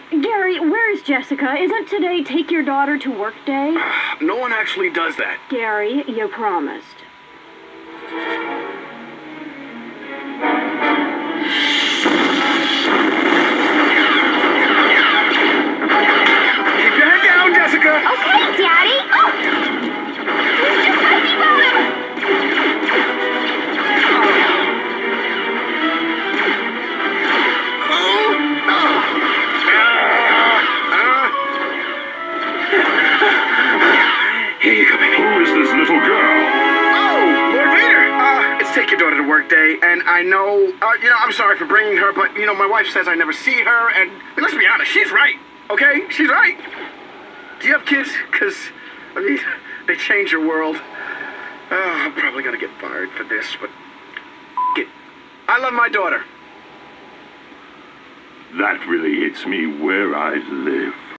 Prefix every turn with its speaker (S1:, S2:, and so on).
S1: Gary, where is Jessica? Isn't today take your daughter to work day?
S2: No one actually does that.
S1: Gary, you promised.
S2: Keep your head down, Jessica.
S3: Okay, Daddy. Oh! Mr. Fuzzy Bottom!
S2: Here you go, baby.
S4: Who is this little girl?
S2: Oh, Lord Vader. It's take your daughter to work day, and I know, I'm sorry for bringing her, but, my wife says I never see her, and let's be honest, she's right, okay? She's right. Do you have kids? Because, they change your world. Oh, I'm probably going to get fired for this, but it. I love my daughter.
S4: That really hits me where I live.